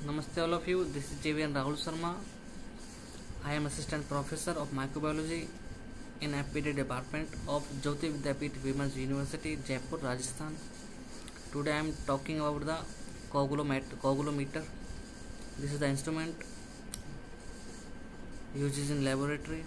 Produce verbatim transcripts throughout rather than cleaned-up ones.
Namaste all of you. This is J V N Rahul Sharma. I am Assistant Professor of Microbiology in F P D Department of Jyoti Vidyapeeth Women's University, Jaipur, Rajasthan. Today I am talking about the coagulometer. This is the instrument used in laboratory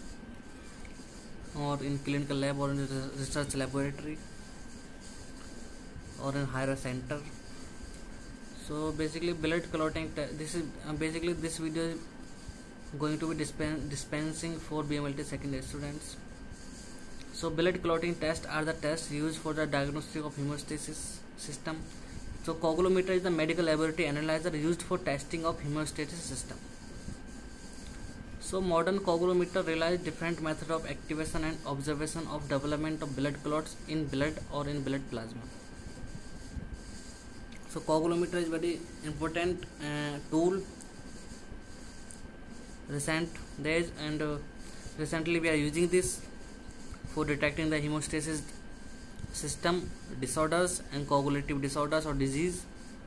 or in clinical lab or in research laboratory or in higher center. So basically blood clotting, this is uh, basically this video is going to be dispen dispensing for B M L T second year students. So blood clotting tests are the tests used for the diagnostic of hemostasis system. So coagulometer is the medical laboratory analyzer used for testing of hemostasis system. So modern coagulometer relies different method of activation and observation of development of blood clots in blood or in blood plasma. So coagulometer is very important uh, tool recent days, and uh, recently we are using this for detecting the hemostasis system disorders and coagulative disorders or disease.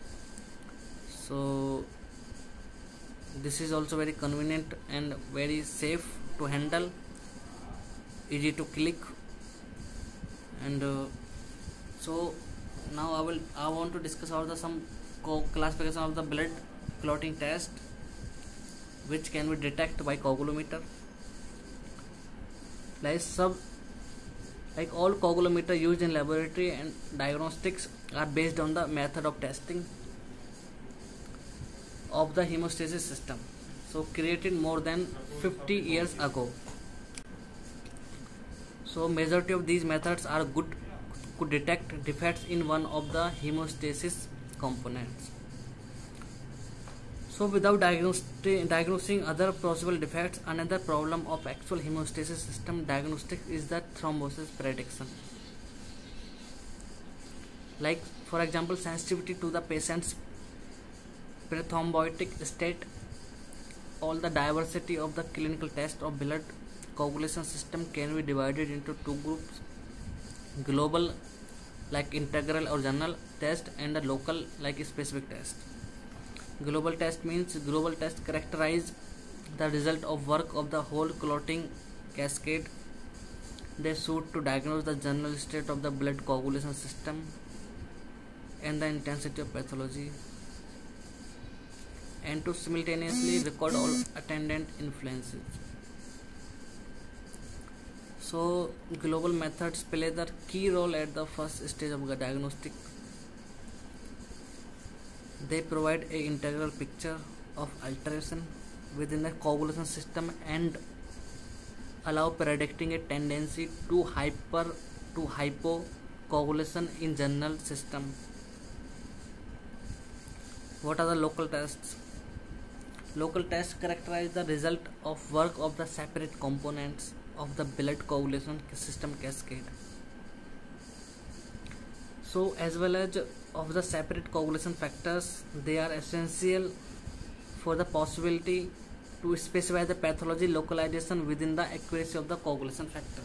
So this is also very convenient and very safe to handle, easy to click, and uh, so now I will I want to discuss about the some classification of the blood clotting test which can be detected by coagulometer. Like sub like all coagulometer used in laboratory and diagnostics are based on the method of testing of the hemostasis system, so created more than fifty years ago. So majority of these methods are good to detect defects in one of the hemostasis components. So without diagnosing other possible defects, another problem of actual hemostasis system diagnostic is the thrombosis prediction. Like for example, sensitivity to the patient's pre-thrombotic state. All the diversity of the clinical test of blood coagulation system can be divided into two groups: global, like integral or general test, and the local, like specific test. Global test means global test characterize the result of work of the whole clotting cascade. They suit to diagnose the general state of the blood coagulation system and the intensity of pathology, and to simultaneously record all attendant influences. So global methods play the key role at the first stage of the diagnostic. They provide a integral picture of alteration within the coagulation system and allow predicting a tendency to hyper to hypocoagulation in general system. What are the local tests? Local tests characterize the result of work of the separate components of the blood coagulation system cascade. So as well as of the separate coagulation factors, they are essential for the possibility to specify the pathology localization within the accuracy of the coagulation factor.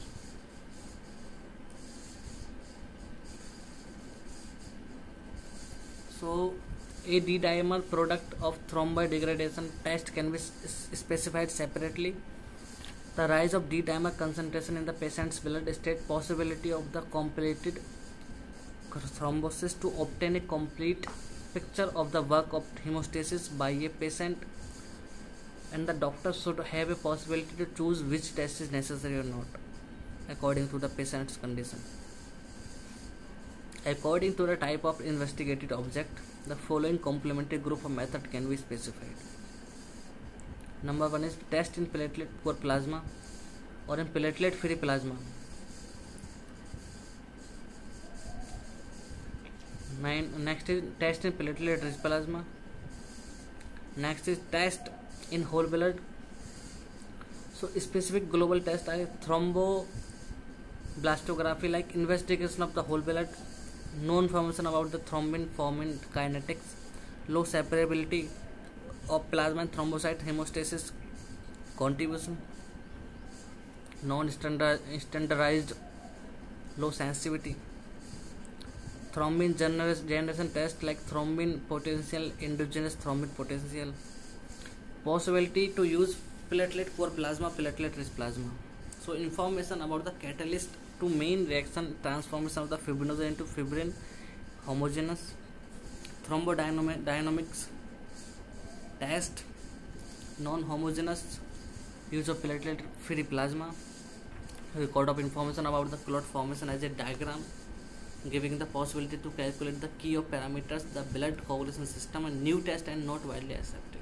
So a D-dimer product of thromboid degradation test can be specified separately. The rise of D-dimer concentration in the patient's blood state, possibility of the completed thrombosis to obtain a complete picture of the work of hemostasis by a patient, and the doctor should have a possibility to choose which test is necessary or not according to the patient's condition. According to the type of investigated object, the following complementary group of method can be specified. Number one is test in platelet poor plasma or in platelet free plasma. Nine, next is test in platelet rich plasma. Next is test in whole blood. So specific global test are thromboblastography, like investigation of the whole blood, no information about the thrombin forming kinetics, low separability of plasma and thrombocyte hemostasis contribution, non-standardized low sensitivity. thrombin generation test like thrombin potential, endogenous thrombin potential, possibility to use platelet poor plasma, platelet rich plasma. So information about the catalyst to main reaction transformation of the fibrinogen into fibrin homogeneous, thrombolydynamics test, non-homogeneous use of platelet free plasma, record of information about the clot formation as a diagram, giving the possibility to calculate the key of parameters, the blood coagulation system, a new test and not widely accepted.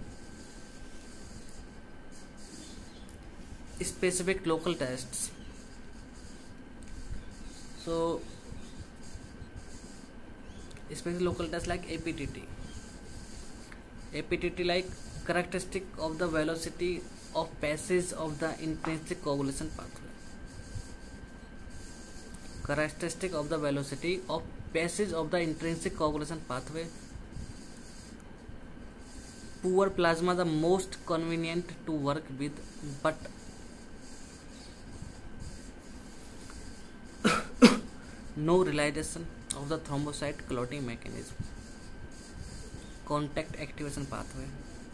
Specific local tests. So specific local tests like A P T T. A P T T like characteristic of the velocity of passage of the intrinsic coagulation pathway. Characteristic of the velocity of passage of the intrinsic coagulation pathway. Poor plasma the most convenient to work with, but no realization of the thrombocyte clotting mechanism. Contact activation pathway.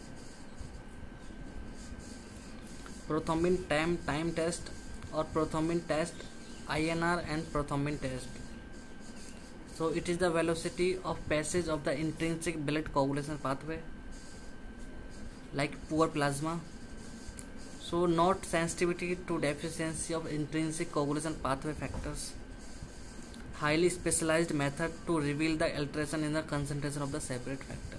Prothrombin time time test or prothrombin test, I N R and prothrombin test. So it is the velocity of passage of the intrinsic blood coagulation pathway like poor plasma. So not sensitivity to deficiency of intrinsic coagulation pathway factors. Highly specialized method to reveal the alteration in the concentration of the separate factor.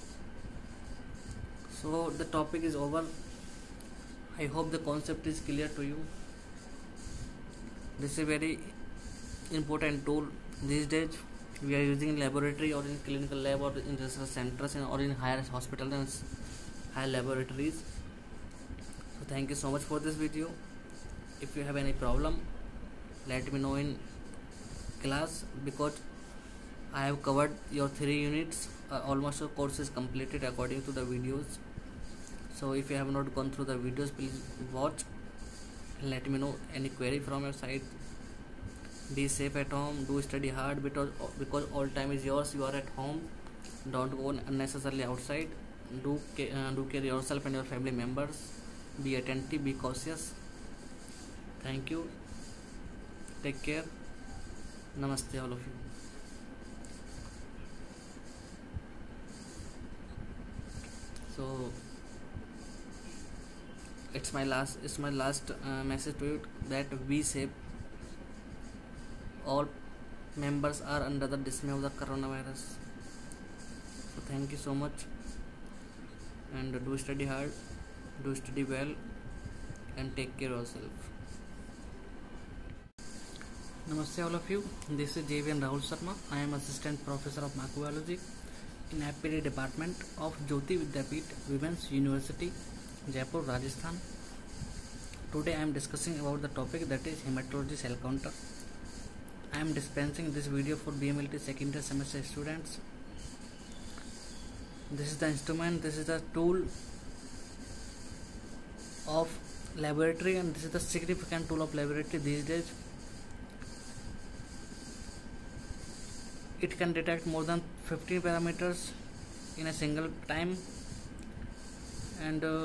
So the topic is over. I hope the concept is clear to you. This is a very important tool these days. We are using in laboratory or in clinical lab or in research centers or in higher hospitals and higher laboratories. So thank you so much for this video. If you have any problem, let me know in class, because I have covered your three units. Uh, almost the course is completed according to the videos. So if you have not gone through the videos, please watch. Let me know any query from your side. Be safe at home. Do study hard, because because all time is yours. You are at home. Don't go unnecessarily outside. Do uh, do care yourself and your family members. Be attentive. Be cautious. Thank you. Take care. Namaste all of you. So it's my last it's my last uh, message to you, that be safe. All members are under the dismay of the coronavirus. So thank you so much, and do study hard, do study well, and take care of yourself. Namaste all of you. This is J V N Rahul Sharma. I am Assistant Professor of Microbiology in A P D Department of Jyoti Vidyapeeth Women's University, Jaipur, Rajasthan. Today I am discussing about the topic that is hematology cell counter. I am dispensing this video for B M L T second year semester students. This is the instrument, this is the tool of laboratory, and this is the significant tool of laboratory these days. It can detect more than fifteen parameters in a single time, and uh,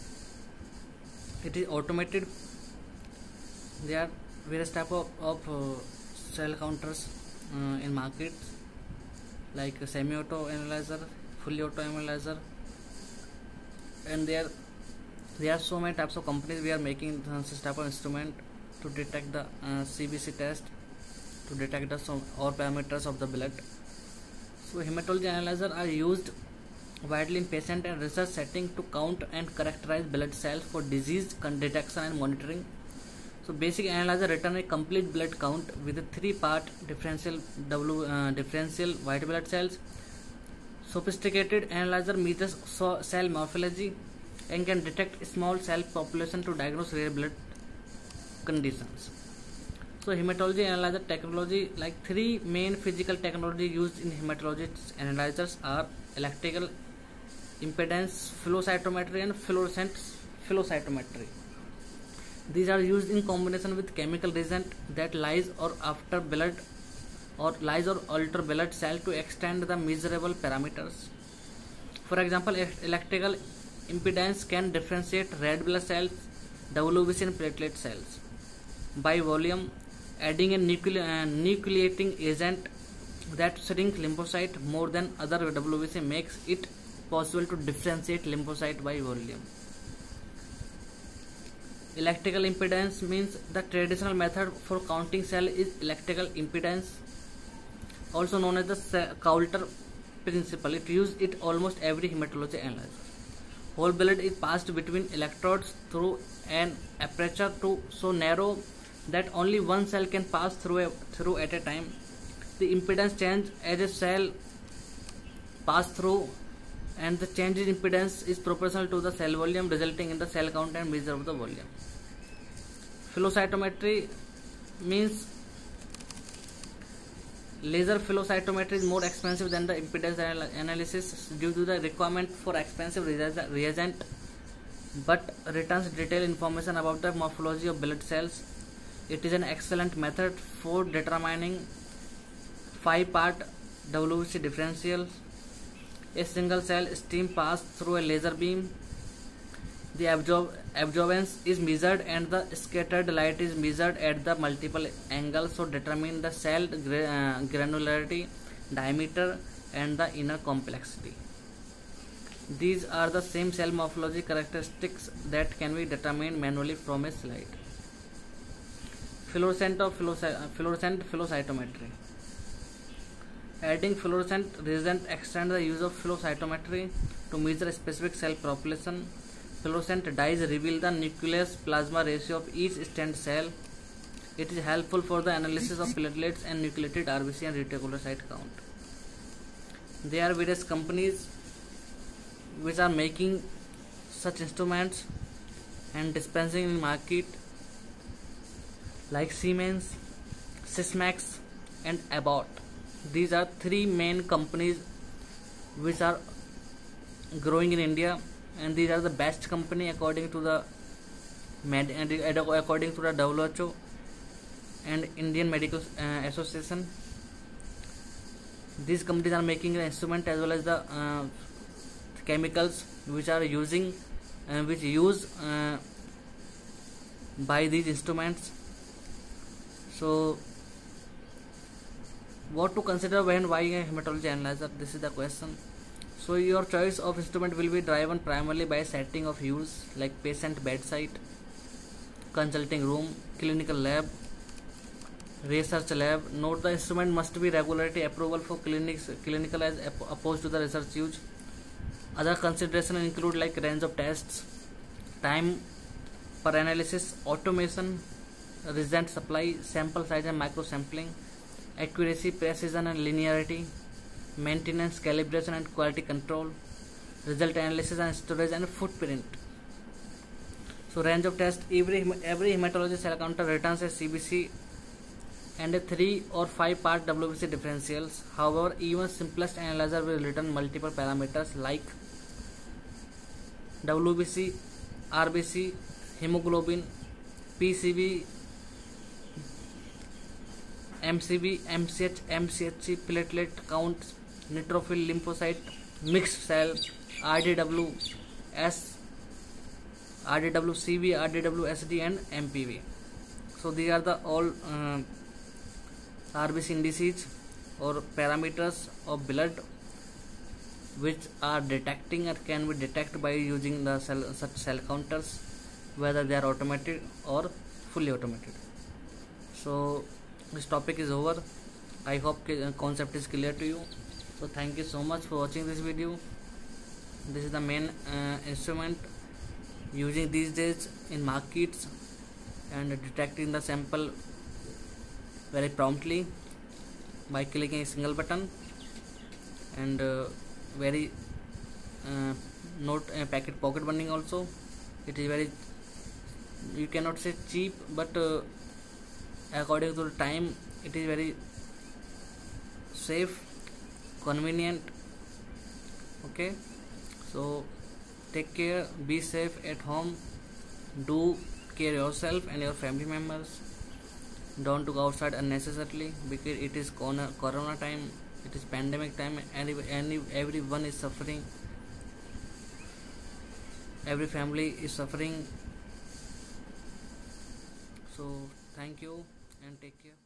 it is automated. There are various type of, of uh, cell counters uh, in market, like semi-auto analyzer, fully auto analyzer, and there there are so many types of companies we are making this type of instrument to detect the uh, C B C test, to detect the some all parameters of the blood. So hematology analyzer are used widely in patient and research setting to count and characterize blood cells for disease detection and monitoring. So basic analyzer return a complete blood count with a three-part differential W uh, differential white blood cells. Sophisticated analyzer measures cell morphology and can detect small cell population to diagnose rare blood conditions. So hematology analyzer technology, like three main physical technology used in hematology analyzers are electrical impedance flow cytometry and fluorescent flow cytometry. These are used in combination with chemical reagent that lies or after blood or lyse or alter blood cell to extend the measurable parameters. For example, electrical impedance can differentiate red blood cells, W B C and platelet cells by volume. Adding a nucle- uh, nucleating agent that shrink lymphocyte more than other W B C makes it possible to differentiate lymphocyte by volume. Electrical impedance means the traditional method for counting cell is electrical impedance, also known as the Coulter principle. It used it almost every hematology analysis. Whole blood is passed between electrodes through an aperture to so narrow that only one cell can pass through a, through at a time. The impedance change as a cell pass through, and the change in impedance is proportional to the cell volume, resulting in the cell count and measure of the volume. Flow cytometry means laser flow cytometry is more expensive than the impedance analysis due to the requirement for expensive reagent, but returns detailed information about the morphology of blood cells. It is an excellent method for determining five-part W B C differentials. A single cell stream passed through a laser beam. The absorb absorbance is measured and the scattered light is measured at the multiple angles, so determine the cell gra uh, granularity, diameter and the inner complexity. These are the same cell morphology characteristics that can be determined manually from a slide. Fluorescent or fluorescent flow cytometry. Adding fluorescent reagent extends the use of flow cytometry to measure specific cell population. Fluorescent dyes reveal the nucleus plasma ratio of each stent cell. It is helpful for the analysis of platelets and nucleated R B C and reticulocyte count. There are various companies which are making such instruments and dispensing in market, like Siemens, Sysmex and Abbott. These are three main companies which are growing in India, and these are the best company according to the med according to the W H O and Indian Medical uh, Association. These companies are making an instrument as well as the uh, chemicals which are using uh, which use uh, by these instruments. So what to consider when buying a hematology analyzer? This is the question. So your choice of instrument will be driven primarily by setting of use, like patient bedside, consulting room, clinical lab, research lab. Note the instrument must be regulatory approval for clinics, clinical as opposed to the research use. Other considerations include like range of tests, time per analysis, automation, reagent supply, sample size and microsampling, accuracy, precision and linearity, maintenance, calibration and quality control, result analysis and storage and footprint. So range of test, every every hematology cell counter returns a C B C and a three or five part W B C differentials. However, even simplest analyzer will return multiple parameters like W B C, R B C, hemoglobin, P C V, M C V, M C H, M C H C, platelet count, neutrophil, lymphocyte, mixed cell, R D W S, R D W C V, R D W S D and M P V. So these are the all uh, R B C indices or parameters of blood which are detecting or can be detected by using the cell, such cell counters, whether they are automated or fully automated. So this topic is over. I hope the concept is clear to you. So thank you so much for watching this video. This is the main uh, instrument using these days in markets and detecting the sample very promptly by clicking a single button, and uh, very uh, note uh, packet pocket bonding also. It is very, you cannot say cheap, but uh, according to the time it is very safe, convenient. Okay, so take care, be safe at home, do care yourself and your family members. don't to go outside unnecessarily, because it is corona, corona time, it is pandemic time, and any everyone is suffering, every family is suffering. So thank you and take care.